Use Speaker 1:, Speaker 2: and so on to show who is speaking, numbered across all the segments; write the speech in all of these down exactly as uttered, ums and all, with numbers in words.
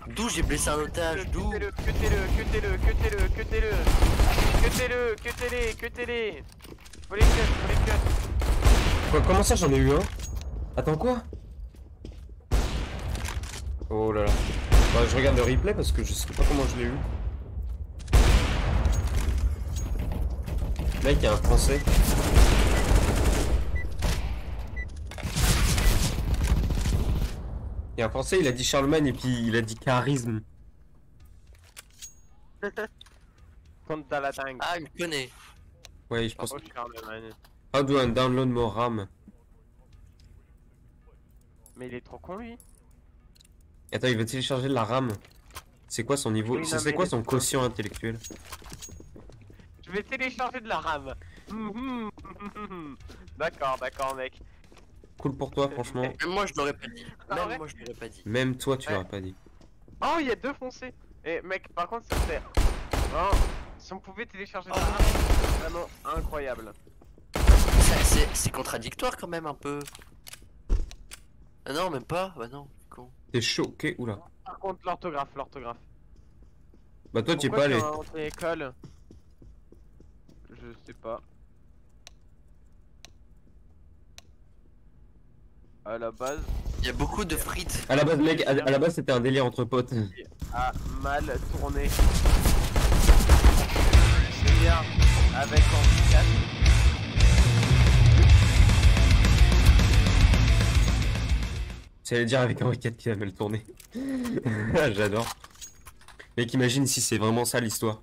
Speaker 1: D'où j'ai blessé un otage? D'où?
Speaker 2: Cutez-le, cutez-le, cutez-le, cutez-le, cutez-le. Cutez-le, cutez-les, cutez-les. Faut les cut, faut les cut.
Speaker 3: Quoi, comment ça j'en ai eu un? Attends quoi? Oh là là. Bah, je regarde le replay parce que je sais pas comment je l'ai eu. Mec, il y a un français. Il y a un français, il a dit Charlemagne et puis il a dit charisme.
Speaker 2: Compte dans la dingue.
Speaker 1: Ah, il me connaît.
Speaker 3: Ouais, je pense.
Speaker 2: Oh, Charlemagne.
Speaker 3: How do I download more RAM?
Speaker 2: Mais il est trop con lui.
Speaker 3: Attends, il va télécharger de la RAM. C'est quoi son niveau?
Speaker 2: Oui,
Speaker 3: C'est
Speaker 2: non,
Speaker 3: c'est
Speaker 2: mais
Speaker 3: quoi
Speaker 2: il est
Speaker 3: son
Speaker 2: trop
Speaker 3: quotient intellectuel?
Speaker 2: Je vais télécharger de la RAM. D'accord, d'accord mec.
Speaker 3: Cool pour toi, franchement.
Speaker 1: Même moi, je l'aurais pas dit.
Speaker 2: Ah,
Speaker 1: Même
Speaker 2: ouais
Speaker 1: moi, je l'aurais pas dit.
Speaker 3: Même toi, tu
Speaker 2: Ouais.
Speaker 3: l'aurais pas dit.
Speaker 2: Oh, il y a deux foncés. Et mec, par contre, ça serait... Oh, si on pouvait télécharger de la
Speaker 1: Oh.
Speaker 2: RAM, c'est vraiment incroyable.
Speaker 1: Ça, C'est c'est contradictoire quand même un peu. Ah non, même pas. Bah non, con.
Speaker 3: T'es choqué? Oula.
Speaker 2: Par contre, l'orthographe, l'orthographe.
Speaker 3: Bah, toi, t'y es
Speaker 2: Pourquoi
Speaker 3: pas allé.
Speaker 2: tu as inventé l'école? Je sais pas. À la base,
Speaker 1: Il y a beaucoup de frites.
Speaker 3: À la base, mec, à, à la base, c'était un délire entre potes.
Speaker 2: a mal tourné. C'est bien, avec Henri quatre.
Speaker 3: J'allais dire avec Henri quatre qui a mal tourné. J'adore. Mec, imagine si c'est vraiment ça l'histoire.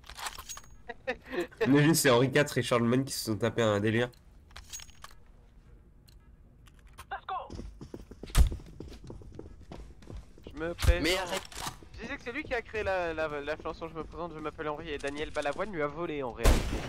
Speaker 3: Imagine c'est Henri quatre et Charlemagne qui se sont tapés un délire.
Speaker 2: Je me présente.
Speaker 1: Mais arrête.
Speaker 2: Je disais que c'est lui qui a créé la, la, la chanson Je me présente, je m'appelle Henri et Daniel Balavoine lui a volé en réalité.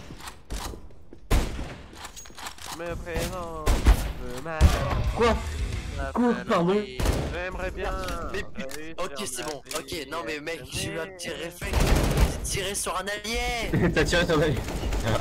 Speaker 2: Je me présente, je m'appelle.
Speaker 3: Quoi? Quoi? Pardon?
Speaker 1: Et-
Speaker 2: J'aimerais bien.
Speaker 1: Mais
Speaker 2: réussir
Speaker 1: ok, c'est bon.
Speaker 2: ma
Speaker 1: Ok,
Speaker 2: vie
Speaker 1: non mais
Speaker 2: et
Speaker 1: mec,
Speaker 2: être
Speaker 1: j'ai eu un
Speaker 2: aimé.
Speaker 1: petit réflexe. J'ai tiré sur un allié.
Speaker 3: T'as tiré ton avis.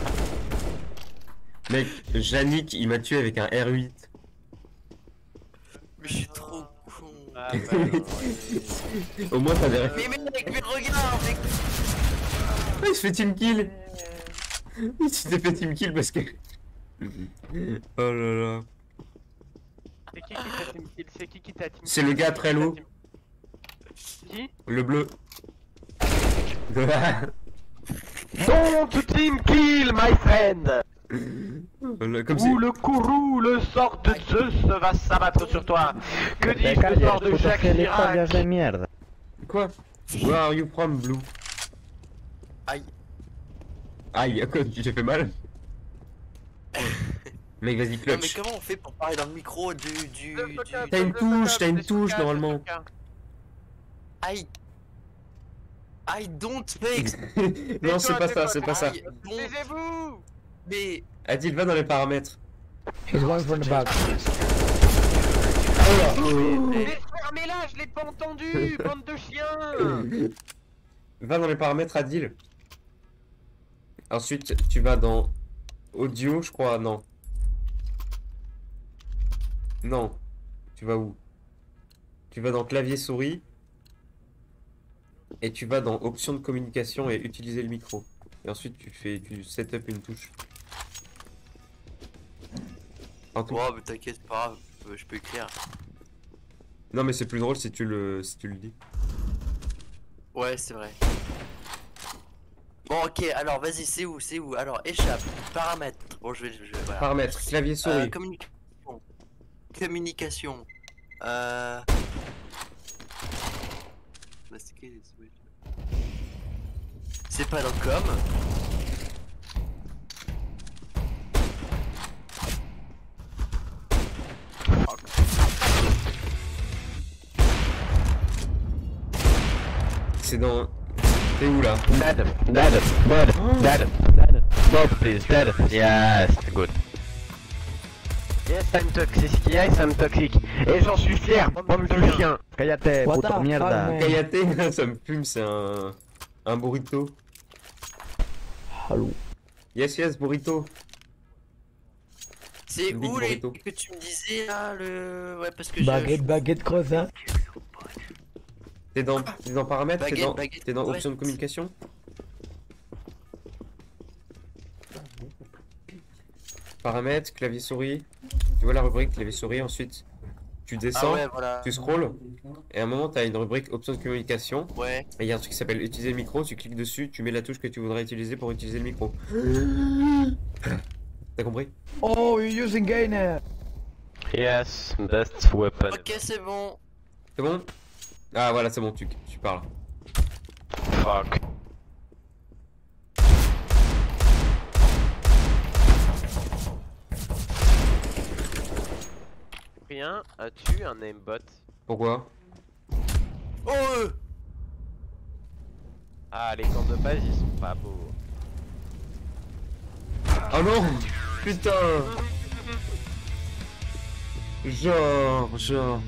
Speaker 3: Mec, Yannick, il m'a tué avec un R huit.
Speaker 1: Mais je suis trop con.
Speaker 2: Ah bah, ouais.
Speaker 3: Au moins, t'as des réflexes.
Speaker 1: Mais mec, mais regarde, mec.
Speaker 3: Ah, il se fait team kill. Il s'était fait team kill parce que. Oh là là.
Speaker 2: C'est qui qui t'a team kill? C'est qui qui t'a team kill?
Speaker 3: C'est le gars très lourd.
Speaker 2: Qui?
Speaker 3: Le bleu.
Speaker 2: Don't team kill, my friend!
Speaker 3: Voilà, comme si.
Speaker 2: Où le courroux, le sort de Zeus va s'abattre sur toi. Que dis-je, le sort de Jacques Chirac?
Speaker 3: Quoi? Where are you from, Blue?
Speaker 1: Aïe.
Speaker 3: Aïe, quoi, tu t'es fait mal? Mec, vas-y,
Speaker 1: Non mais
Speaker 3: clutch.
Speaker 1: comment on fait pour parler dans le micro du du du...
Speaker 3: T'as une touche, t'as une touche, normalement.
Speaker 1: Aïe. I don't fix.
Speaker 3: Non, c'est pas ça, c'est pas ça.
Speaker 1: Aïe, donc,
Speaker 2: Taisez-vous!
Speaker 1: mais
Speaker 3: Adil, va dans les paramètres.
Speaker 4: He's going from the back.
Speaker 2: Mais fermez-la, je l'ai pas entendu, bande de chiens!
Speaker 3: Va dans les paramètres, Adil. Ensuite, tu vas dans audio, je crois, non. Non. Tu vas où? Tu vas dans clavier souris. Et tu vas dans options de communication et utiliser le micro. Et ensuite, tu fais, tu setup une touche. En tout...
Speaker 1: oh mais t'inquiète, c'est pas grave, je peux- je peux écrire.
Speaker 3: Non, mais c'est plus drôle si tu le, si tu le dis.
Speaker 1: Ouais, c'est vrai. Bon, ok, alors vas-y, c'est où, c'est où? Alors, échappe, paramètres. Bon, je vais, je vais, voilà.
Speaker 3: Paramètres, clavier souris.
Speaker 1: Euh, communication. Communication. Euh. Bah, c'est quel- c'est pas dans com.
Speaker 3: C'est dans... T'es où là?
Speaker 4: Dead, dead, dead, dead, dead. Dead, please, dead. Yes, good.
Speaker 2: Yes, I'm toxic, yes, I'm toxic. Et j'en suis fier, bande de chiens.
Speaker 4: Cállate,
Speaker 5: What
Speaker 4: puto
Speaker 5: the
Speaker 4: mierda.
Speaker 5: fuck, man?
Speaker 3: Kayate, ça me fume, c'est un... Un burrito.
Speaker 5: Hello.
Speaker 3: Yes, yes, burrito.
Speaker 1: C'est
Speaker 3: Big
Speaker 1: où les
Speaker 3: burrito.
Speaker 1: que tu me disais là le. Ouais, parce que je-
Speaker 5: Baguette,
Speaker 1: je.
Speaker 5: baguette creuse, hein.
Speaker 3: T'es dans, t'es dans paramètres, t'es
Speaker 1: Baguette,
Speaker 3: dans,
Speaker 1: baguette,
Speaker 3: t'es dans
Speaker 1: ouais.
Speaker 3: options de communication. Paramètres, clavier souris. Tu vois la rubrique clavier souris, ensuite tu
Speaker 1: Ah
Speaker 3: descends,
Speaker 1: ouais, voilà.
Speaker 3: tu scrolls, et à un moment t'as une rubrique options de communication.
Speaker 1: Ouais.
Speaker 3: Et il y a un truc qui s'appelle utiliser le micro, tu cliques dessus, tu mets la touche que tu voudrais utiliser pour utiliser le micro. T'as compris?
Speaker 5: Oh, you're using gainer.
Speaker 4: Yes, best weapon.
Speaker 1: Ok, c'est bon.
Speaker 3: C'est bon? Ah voilà, c'est bon, tu, tu parles.
Speaker 4: Fuck.
Speaker 2: Rien, as-tu un aimbot?
Speaker 3: Pourquoi?
Speaker 1: Oh euh.
Speaker 2: Ah, les camps de base ils sont pas beaux.
Speaker 3: Oh non! Putain! Genre, genre.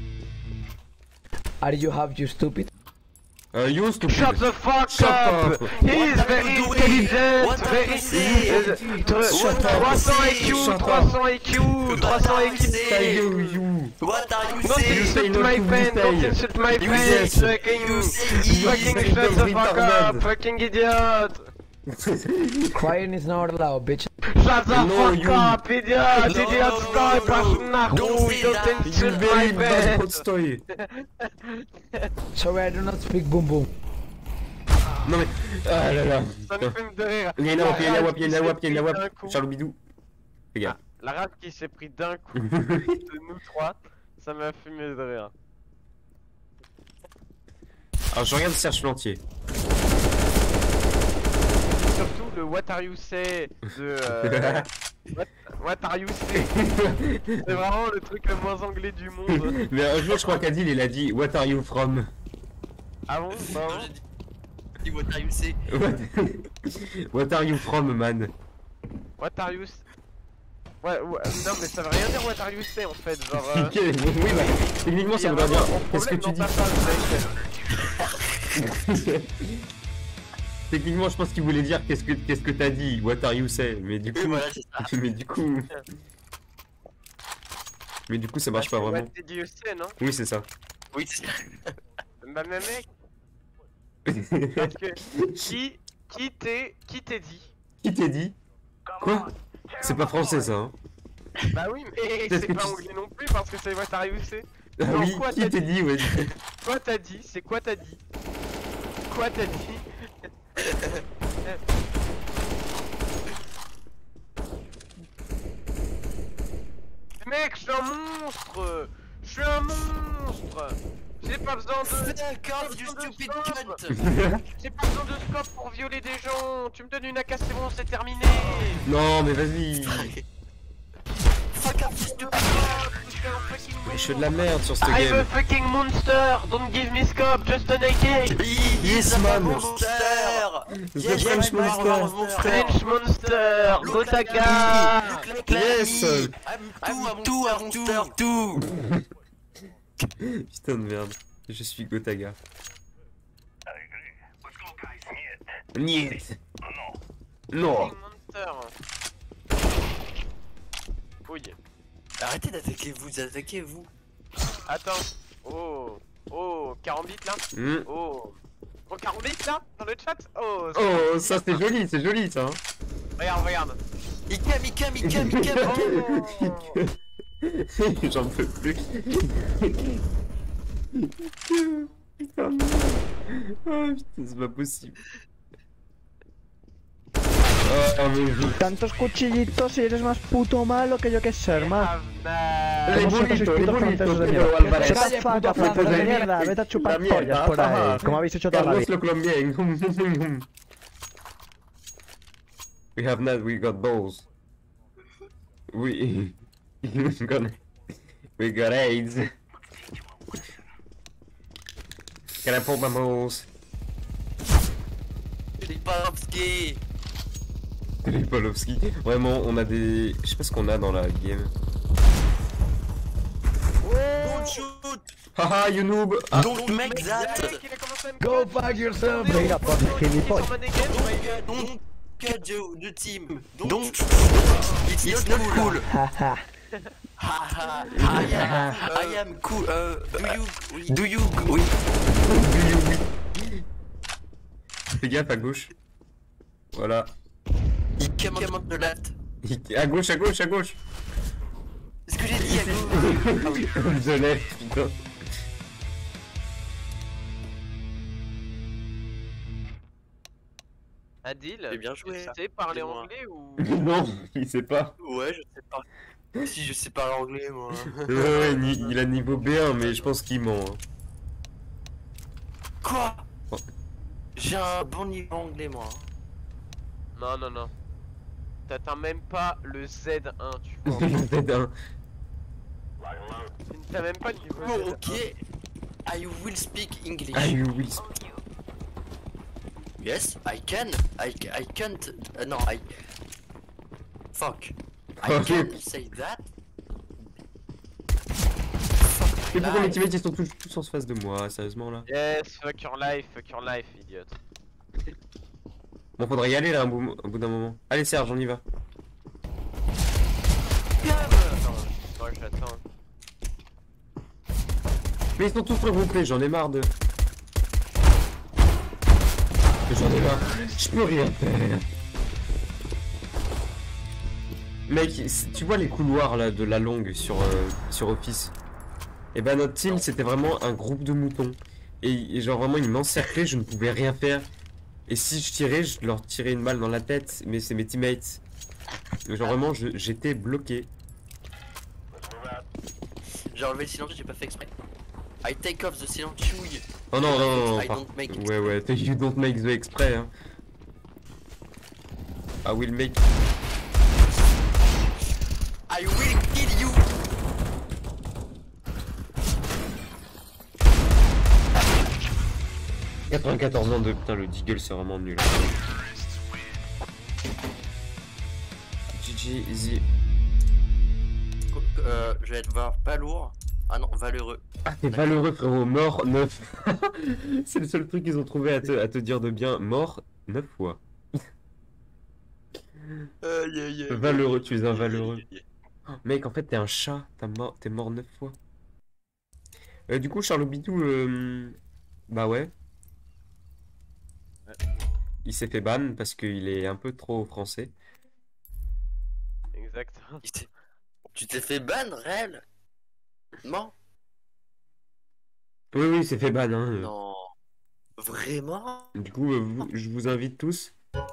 Speaker 5: Are you have you stupid?
Speaker 3: Euh, you stupid.
Speaker 4: Shut the fuck
Speaker 3: Shut
Speaker 4: up!
Speaker 3: up.
Speaker 4: He is very intelligent!
Speaker 1: What are
Speaker 4: Very...
Speaker 1: you saying?
Speaker 3: Shut up.
Speaker 4: trois cents I Q,
Speaker 3: Shut up.
Speaker 4: trois cents I Q, trois cents I Q!
Speaker 3: Say you, you.
Speaker 1: What are you
Speaker 4: Don't
Speaker 1: saying?
Speaker 4: insult
Speaker 3: not
Speaker 4: my
Speaker 3: to
Speaker 4: pen,
Speaker 3: say.
Speaker 4: don't insult my
Speaker 1: You
Speaker 4: pen,
Speaker 3: say-
Speaker 4: fucking,
Speaker 1: you say-
Speaker 4: fucking
Speaker 3: you
Speaker 4: shut the
Speaker 3: say
Speaker 4: fuck
Speaker 3: retarded.
Speaker 4: up, fucking idiot!
Speaker 5: Crying is not allowed, bitch.
Speaker 4: Shut the
Speaker 3: No,
Speaker 4: fuck
Speaker 3: you-
Speaker 4: up, idiot,
Speaker 1: No,
Speaker 4: idiot,
Speaker 1: no,
Speaker 4: stop,
Speaker 1: no,
Speaker 4: no,
Speaker 1: no. Don't say
Speaker 4: don't
Speaker 1: that.
Speaker 3: You
Speaker 4: insult my
Speaker 3: very bad
Speaker 4: pen!
Speaker 3: hot story.
Speaker 5: Sorry, I do not speak boom boom.
Speaker 3: Non mais. Ah là là.
Speaker 2: Ça me fait de rire.
Speaker 3: Il y a une
Speaker 2: La
Speaker 3: awap, il y a une
Speaker 2: rage
Speaker 3: awap, il y a une
Speaker 2: qui
Speaker 3: awap,
Speaker 2: s'est
Speaker 3: il y a une
Speaker 2: pris d'un
Speaker 3: awap.
Speaker 2: coup.
Speaker 3: Charles Bidou. Fais gaffe.
Speaker 2: La rage qui s'est pris d'un coup de nous trois, ça m'a fumé de rire.
Speaker 3: Alors je regarde Serge Plantier.
Speaker 2: Surtout le What are you say de euh, what, what are you say. C'est vraiment le truc le moins anglais du monde.
Speaker 3: Mais un jour je crois qu'Adil il a dit What are you from?
Speaker 2: Ah bon? Bah
Speaker 1: Non,
Speaker 2: bon.
Speaker 1: j'ai dit- dit what are you saying?
Speaker 3: What- What are you from man?
Speaker 2: What are you say? Ouais, ouais, non mais ça veut rien dire what are you say en fait, genre... Euh...
Speaker 3: Ok, oui bah techniquement
Speaker 2: il y
Speaker 3: ça
Speaker 2: a
Speaker 3: voudrait dire
Speaker 2: vraiment un
Speaker 3: qu'est-ce que
Speaker 2: problème
Speaker 3: tu
Speaker 2: dans
Speaker 3: dis?
Speaker 2: ta phrase, mec.
Speaker 3: Techniquement je pense qu'il voulait dire qu'est-ce que qu'est-ce que t'as dit? What are you say? Mais du
Speaker 1: Oui,
Speaker 3: coup
Speaker 1: voilà, c'est ça.
Speaker 3: mais du coup mais du coup ça marche pas
Speaker 2: What
Speaker 3: vraiment.
Speaker 2: did you say, non?
Speaker 3: Oui c'est ça.
Speaker 1: Oui, c'est ça.
Speaker 2: Bah mais mec, parce que qui, qui t'est, qui t'est dit?
Speaker 3: Qui t'a dit? Quoi? C'est pas français ça hein?
Speaker 2: Bah oui mais
Speaker 3: Qu'est-ce
Speaker 2: c'est
Speaker 3: que
Speaker 2: pas
Speaker 3: tu-
Speaker 2: anglais non plus parce que c'est what are you say.
Speaker 3: Ah
Speaker 2: Non,
Speaker 3: oui,
Speaker 2: quoi
Speaker 3: qui
Speaker 2: t'as
Speaker 3: t'a dit ouais.
Speaker 2: Quoi t'as dit? C'est quoi t'as dit? Quoi t'as dit? Mec, je suis un monstre! Je suis un monstre! J'ai pas besoin de...
Speaker 1: D'accord, you stupid cunt.
Speaker 2: J'ai pas besoin de scope pour violer des gens! Tu me donnes une A K, c'est bon, c'est terminé!
Speaker 3: Non mais vas-y.
Speaker 1: Fuck up, you stupid cunt.
Speaker 2: Je suis un fucking
Speaker 3: Mais je fais de
Speaker 2: monstre.
Speaker 3: la merde sur ce
Speaker 4: I'm a
Speaker 3: game.
Speaker 4: fucking monster! Don't give me scope, just an A K!
Speaker 3: Yes, man.
Speaker 1: Monster.
Speaker 3: The
Speaker 1: Yes,
Speaker 3: French
Speaker 1: yes,
Speaker 3: monster.
Speaker 1: monster.
Speaker 4: French monster!
Speaker 1: Look like
Speaker 4: Gotaka!
Speaker 1: me. Look like
Speaker 3: Yes.
Speaker 1: me. I'm too, I'm monster too.
Speaker 3: Putain de merde. Je suis Gotaga. Niet. Non.
Speaker 2: Fucking monster. Oui.
Speaker 1: Arrêtez d'attaquer vous, attaquez vous.
Speaker 2: Attends. Oh. Oh. quarante-huit là?
Speaker 3: Hmm.
Speaker 2: Oh. Oh, quarante-huit là? Dans le chat? Oh.
Speaker 3: Oh, ça c'est joli, c'est joli ça. hein.
Speaker 2: Regarde, regarde.
Speaker 1: Icam, Icam, Icam, Icam.
Speaker 2: Oh.
Speaker 3: J'en peux plus. Putain de merde. Oh putain, c'est pas possible. Oh, mais oui.
Speaker 5: Tantos cuchillitos y eres más puto malo que yo que sé, hermano.
Speaker 2: Ah,
Speaker 3: Es
Speaker 5: ¿Cómo son esos
Speaker 3: bonito, es
Speaker 5: putos
Speaker 3: bonito,
Speaker 5: franceses de
Speaker 3: Pedro
Speaker 5: mierda?
Speaker 3: Álvarez.
Speaker 5: Shut the
Speaker 3: Calle,
Speaker 5: fuck
Speaker 3: puto
Speaker 5: up, franceses de
Speaker 3: francés.
Speaker 5: mierda, vete a chupar
Speaker 3: La mierda,
Speaker 5: pollas por
Speaker 3: ajá.
Speaker 5: ahí, como habéis hecho toda la
Speaker 3: Carlos
Speaker 5: vida.
Speaker 3: lo colombien. We have not, we got balls. We got, we got AIDS. Can I pull my balls?
Speaker 1: Lipovski.
Speaker 3: Lipovski. Vraiment, on a des. Je sais pas ce qu'on a dans la game.
Speaker 1: Don't shoot.
Speaker 3: Haha, you noob! Ah,
Speaker 1: Don't make that.
Speaker 2: Mec, il a commencé à me
Speaker 5: Go
Speaker 2: cut.
Speaker 5: fuck yourself,
Speaker 2: Attendez,
Speaker 5: mega
Speaker 2: on
Speaker 5: fuck,
Speaker 2: prend
Speaker 5: gilipollas.
Speaker 2: son mannequin, ouais.
Speaker 1: Don't cut the, the team. Don't. It's, it's not cool.
Speaker 5: Haha.
Speaker 1: Haha. I am, I am cool. Uh, do you, do you, oui.
Speaker 3: Fais gaffe à gauche. Voilà.
Speaker 1: Il commande de latte.
Speaker 3: À gauche, à gauche, à gauche.
Speaker 1: C'est ce que j'ai dit à gauche. Ah oui.
Speaker 3: Je l'ai, putain.
Speaker 2: Adil,
Speaker 1: J'ai bien joué.
Speaker 2: tu sais parler
Speaker 1: Dis-moi.
Speaker 2: anglais ou...
Speaker 3: Non, il sait pas.
Speaker 1: Ouais, je sais pas. Si je sais parler anglais, moi.
Speaker 3: Ouais, ouais, ni- il a niveau B un, mais je pense qu'il ment. hein.
Speaker 1: Quoi?
Speaker 3: Oh.
Speaker 1: J'ai un bon niveau anglais, moi.
Speaker 2: Non, non, non. T'atteins même pas le Z un, tu vois.
Speaker 3: Peut-être un.
Speaker 2: T'as même pas le niveau
Speaker 1: Oh,
Speaker 2: Z un.
Speaker 1: ok. I will speak English.
Speaker 3: Ah, you will.
Speaker 1: Yes, I can. I, I can't. Uh, no, I. Fuck. I
Speaker 3: Ok.
Speaker 1: can say that.
Speaker 3: Mais pourquoi mes
Speaker 1: Life.
Speaker 3: teammates ils sont tous, tous en face de moi, sérieusement là?
Speaker 2: Yes, fuck your life, fuck your life, idiote.
Speaker 3: Bon, faudrait y aller là, un bout, un bout d'un moment. Allez, Serge, on y va.
Speaker 2: Attends, moi j'attends.
Speaker 3: Mais ils sont tous regroupés, j'en ai marre de. J'en ai marre. Je peux rien faire. Mec, c- tu vois les couloirs là de la longue sur, euh, sur Office? Et ben notre team c'était vraiment un groupe de moutons. Et, et genre vraiment ils m'encerclaient, je ne pouvais rien faire. Et si je tirais, je leur tirais une balle dans la tête, mais c'est mes teammates. Donc, genre vraiment je- j'étais bloqué.
Speaker 1: J'ai enlevé le silence, j'ai pas fait exprès. I take off the silence chouille.
Speaker 3: Oh non, non, non, non,
Speaker 1: I
Speaker 3: par-
Speaker 1: don't make it.
Speaker 3: ouais, ouais, you don't make the exprès, hein. I will make.
Speaker 1: I will kill you.
Speaker 3: quatre-vingt-quatorze moins deux, putain, le Deagle c'est vraiment nul. G G, easy.
Speaker 1: Euh, je vais te voir pas lourd. Ah non, valeureux.
Speaker 3: Ah, t'es valeureux, frérot, mort neuf. C'est le seul truc qu'ils ont trouvé à te, à te dire de bien. Mort neuf fois.
Speaker 1: Aïe, aïe, aïe.
Speaker 3: Valeureux, tu es un valeureux.
Speaker 1: Aïe, aïe, aïe.
Speaker 3: Oh, mec, en fait, t'es un chat. T'as mort, t'es mort neuf fois. Euh, du coup, Charles Bidou, euh... bah ouais. Il s'est fait ban parce qu'il est un peu trop français.
Speaker 2: Exact.
Speaker 1: Il s'est- Tu t'es fait ban, réel? Non.
Speaker 3: Oui, oui, il s'est fait ban, hein.
Speaker 1: Non. Vraiment?
Speaker 3: Du coup, euh, vous- je vous invite tous.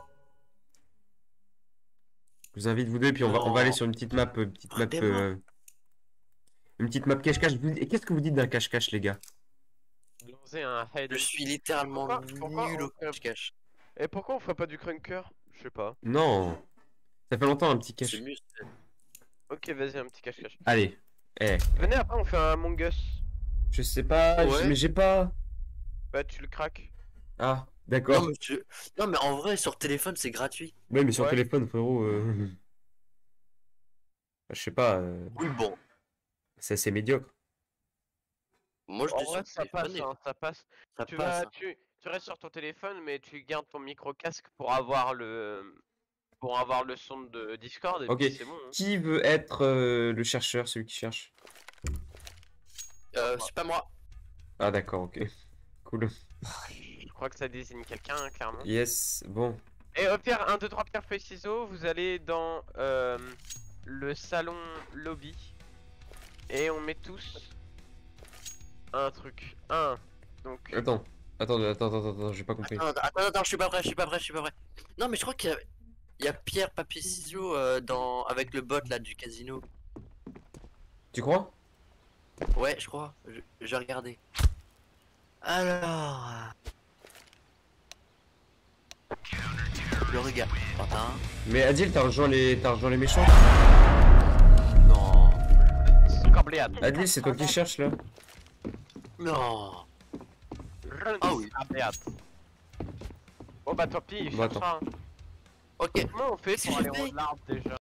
Speaker 3: Je vous invite vous deux, puis on va, on va aller sur une petite map, euh, petite map,
Speaker 1: Vraiment
Speaker 3: euh, une petite map cache-cache. Vous- Et qu'est-ce que vous dites d'un cache-cache, les gars?
Speaker 2: Lancer un hide.
Speaker 1: Je suis littéralement
Speaker 2: Pourquoi- pourquoi
Speaker 1: nul
Speaker 2: on
Speaker 1: au
Speaker 2: fait-
Speaker 1: cache-cache.
Speaker 2: Et pourquoi on ferait pas du crunker? Je sais pas.
Speaker 3: Non, ça fait longtemps un petit cache.
Speaker 1: C'est mieux. c'est-
Speaker 2: Ok, vas-y, un petit cache-cache.
Speaker 3: Allez, eh,
Speaker 2: Venez, après on fait un Among Us.
Speaker 3: je sais pas,
Speaker 1: Ouais.
Speaker 3: je- mais j'ai pas.
Speaker 2: Bah, tu le craques.
Speaker 3: Ah, d'accord.
Speaker 1: Non mais, je- non mais en vrai sur téléphone c'est gratuit.
Speaker 3: Ouais, mais sur
Speaker 2: Ouais.
Speaker 3: téléphone, frérot. euh, Je sais pas, euh,
Speaker 1: Oui bon.
Speaker 3: c'est assez médiocre.
Speaker 1: Moi je
Speaker 2: En
Speaker 1: te
Speaker 2: vrai,
Speaker 1: sur
Speaker 2: ça passe,
Speaker 1: téléphone et
Speaker 2: hein, ça passe.
Speaker 1: ça
Speaker 2: Tu,
Speaker 1: passe.
Speaker 2: vas,
Speaker 1: hein.
Speaker 2: tu, tu restes sur ton téléphone, mais tu gardes ton micro-casque pour avoir le pour avoir le son de Discord et
Speaker 3: Ok.
Speaker 2: puis c'est bon. hein.
Speaker 3: Qui veut être euh, le chercheur, celui qui cherche?
Speaker 1: Euh, c'est pas moi.
Speaker 3: Ah, d'accord, ok. Cool.
Speaker 2: Je crois que ça désigne quelqu'un, hein, clairement.
Speaker 3: Yes, bon.
Speaker 2: Et au pire, un, deux, trois, pierre, feuille, ciseaux, vous allez dans euh, le salon lobby. Et on met tous un truc. Un. Donc,
Speaker 3: Attends, attends, attends, attends, attends, j'ai pas compris.
Speaker 1: Attends, attends, attends, je suis pas prêt, je suis pas prêt, je suis pas prêt. Non mais je crois qu'il y a, il y a pierre, papier, ciseaux euh, dans avec le bot là du casino.
Speaker 3: Tu crois?
Speaker 1: Ouais, je crois. Je- J'ai regardé. Alors. Le regard. Attends.
Speaker 3: Mais Adil, t'as rejoint les, t'as rejoint les méchants?
Speaker 1: Non.
Speaker 2: Scambléade.
Speaker 3: Adil, c'est toi qui cherches là?
Speaker 1: Non. Ah oui.
Speaker 2: Scambléade. Bon bah tant pis, je
Speaker 3: Bon,
Speaker 2: cherchera, hein.
Speaker 1: Ok.
Speaker 2: Comment on fait
Speaker 1: Qu'est-ce
Speaker 2: pour
Speaker 1: que
Speaker 2: aller
Speaker 1: j'ai
Speaker 2: en
Speaker 1: fait
Speaker 2: l'arbre déjà?